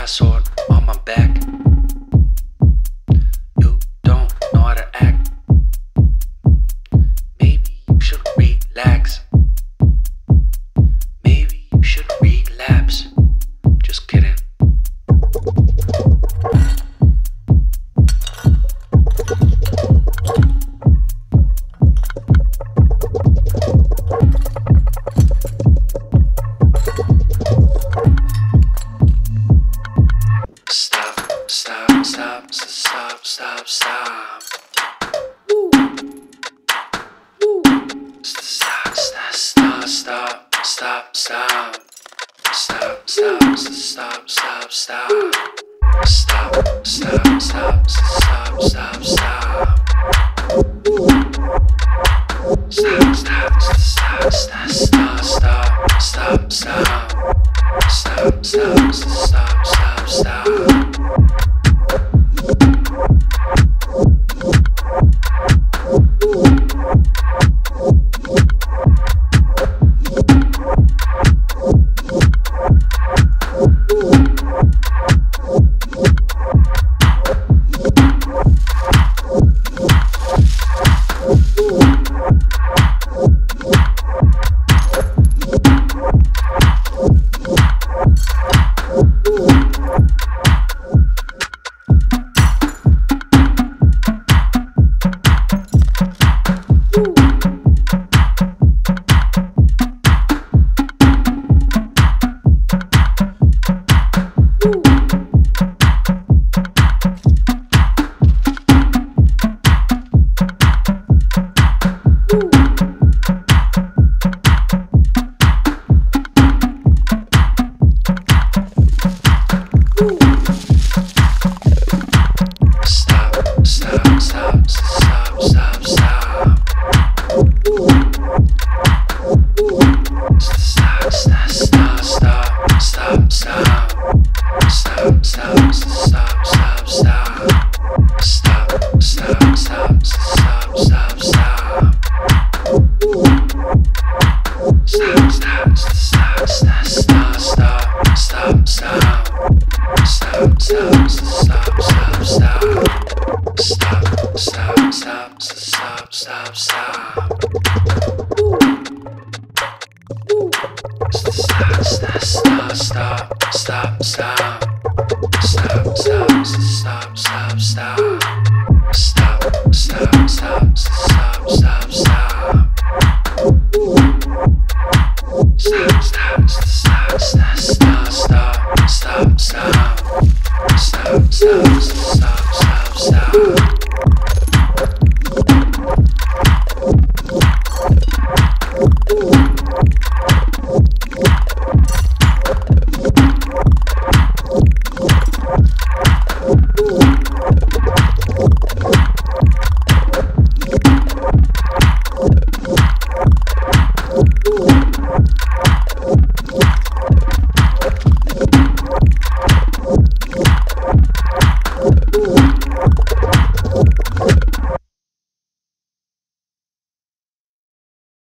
brass sword on my back. You don't know how to act. Maybe you should relax. Maybe you should relapse. Just kidding. Stop, stop, stop, stop, stop. Woo. Woo. Stop, stop, stop, stop, stop, stop. Stop, stop, stop, stop, stop. Stop, stop, stop, stop, stop, stop. Woo. Stop, stop, stop, stop, stop, stop, stop, stop. Stop, stop, stop, stop, stop. Stop.